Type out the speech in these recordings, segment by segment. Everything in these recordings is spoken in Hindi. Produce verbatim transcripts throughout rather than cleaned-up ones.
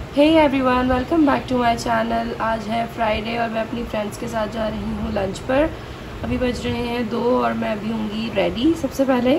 Hey everyone, welcome back to my channel. आज है फ्राइडे और मैं अपनी फ्रेंड्स के साथ जा रही हूँ लंच पर। अभी बज रहे हैं दो और मैं अभी होंगी रेडी। सबसे पहले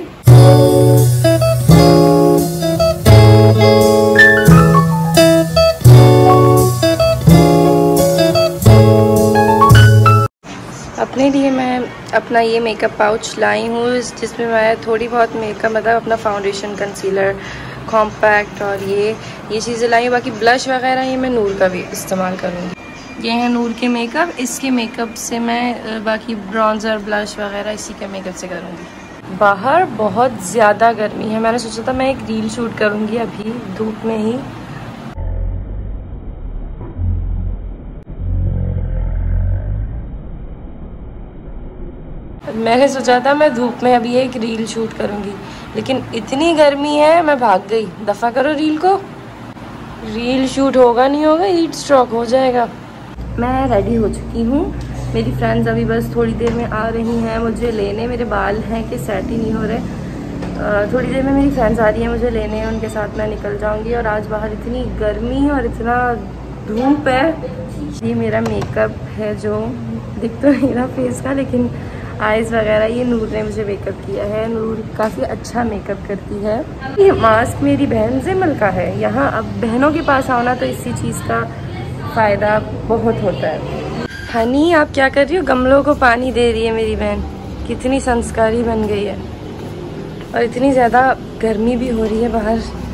अपने लिए मैं अपना ये मेकअप पाउच लाई हूँ, जिसमें मैं थोड़ी बहुत मेकअप मतलब अपना फाउंडेशन, कंसीलर, कॉम्पैक्ट और ये ये चीज़ें लाई हूँ। बाकी ब्लश वगैरह ये मैं नूर का भी इस्तेमाल करूँगी। ये है नूर के मेकअप। इसके मेकअप से मैं बाकी ब्रॉन्ज़र, ब्लश वगैरह इसी के मेकअप से करूँगी। बाहर बहुत ज़्यादा गर्मी है। मैंने सोचा था मैं एक रील शूट करूँगी अभी धूप में ही। मैंने सोचा था मैं धूप में अभी एक रील शूट करूंगी, लेकिन इतनी गर्मी है मैं भाग गई। दफ़ा करो रील को। रील शूट होगा नहीं होगा, हीट स्ट्रोक हो जाएगा। मैं रेडी हो चुकी हूँ। मेरी फ्रेंड्स अभी बस थोड़ी देर में आ रही हैं मुझे लेने। मेरे बाल हैं कि सेट ही नहीं हो रहे। थोड़ी देर में मेरी फ्रेंड्स आ रही हैं मुझे लेने, उनके साथ मैं निकल जाऊँगी। और आज बाहर इतनी गर्मी और इतना धूप है। ये मेरा मेकअप है जो दिख तो नहीं रहा फेस का, लेकिन आइज़ वगैरह ये नूर ने मुझे मेकअप किया है। नूर काफ़ी अच्छा मेकअप करती है। ये मास्क मेरी बहन जिमल का है। यहाँ अब बहनों के पास आना तो इसी चीज़ का फ़ायदा बहुत होता है। हनी, आप क्या कर रही हो? गमलों को पानी दे रही है मेरी बहन। कितनी संस्कारी बन गई है। और इतनी ज़्यादा गर्मी भी हो रही है बाहर।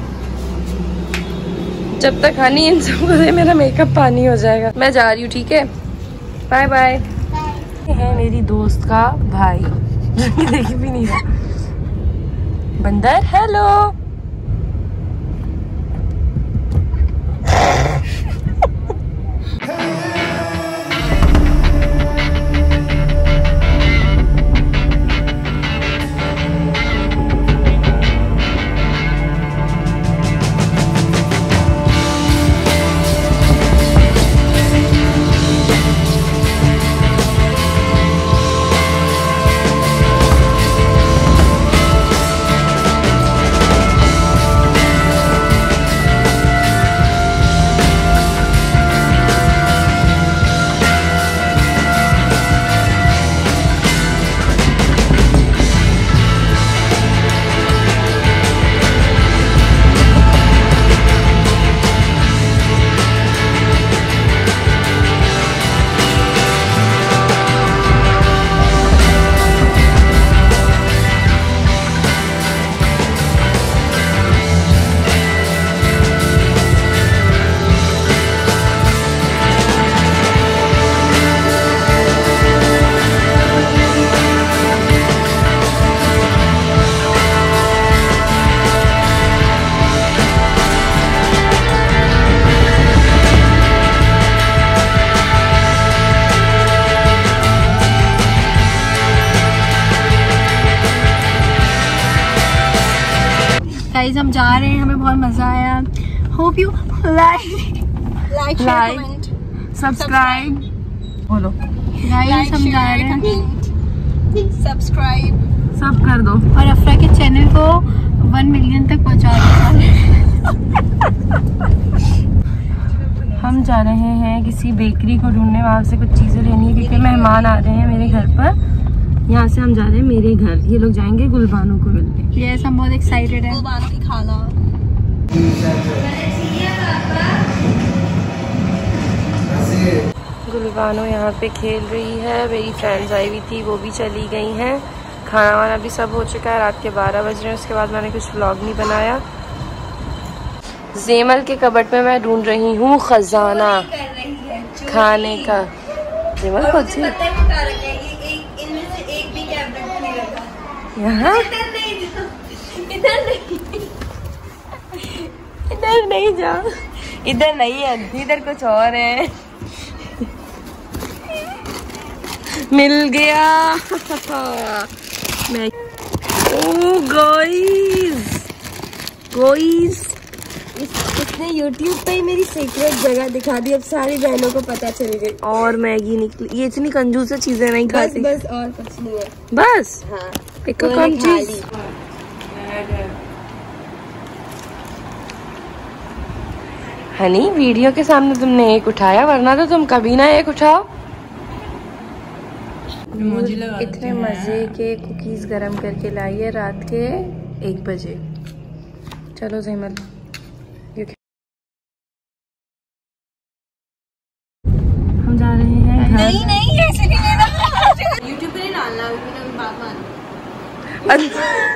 जब तक हनी इन सबको दे मेरा मेकअप पानी हो जाएगा। मैं जा रही हूँ, ठीक है? Bye bye. है मेरी दोस्त का भाई देख भी नहीं रहा। बंदर, हेलो। गाइस हम जा रहे हैं, हमें बहुत मजा आया। Hope you like like like subscribe बोलो। गाइस हम जा रहे हैं, सब्सक्राइब सब कर दो और अफरा के चैनल को वन मिलियन तक पहुंचा दो। हम जा रहे हैं किसी बेकरी को ढूंढने, वहाँ से कुछ चीज़ें लेनी है क्योंकि मेहमान आ रहे हैं मेरे घर पर। यहाँ से हम जा रहे हैं मेरे घर। ये लोग जाएंगे गुलबानों को मिलने। यस, हम बहुत एक्साइटेड हैं। गुलबानों की खाना। गुलबानों यहाँ पे खेल रही है। मेरी फ्रेंड्स आई हुई थी, वो भी चली गई हैं। खाना वाना भी सब हो चुका है। रात के बारह बज रहे हैं। उसके बाद मैंने कुछ व्लॉग नहीं बनाया। जेमल के कबर्ड में मैं ढूंढ रही हूँ खजाना खाने का। जेमल खुद से यहाँ इधर नहीं, इधर नहीं जा, इधर नहीं है, इधर कुछ और है। मिल गया। मैं ओ गाइस गाइस इसने यूट्यूब पे ही मेरी सीक्रेट जगह दिखा दी। अब सारी बहनों को पता चल गई। और मैगी निकली। ये इतनी कंजूस चीजें नहीं खाती। बस बस और कुछ नहीं है। बस हाँ, एक कौन चीज। हनी वीडियो के सामने तुमने एक उठाया, वरना तो तुम कभी ना एक उठाओ। इतने मजे के कुकीज गरम करके लाई है रात के एक बजे। चलो ज़ैमल, हम जा रहे हैं घर। नहीं नहीं ऐसे नहीं लेना। यूट्यूब पे नहीं डालना, बात मान।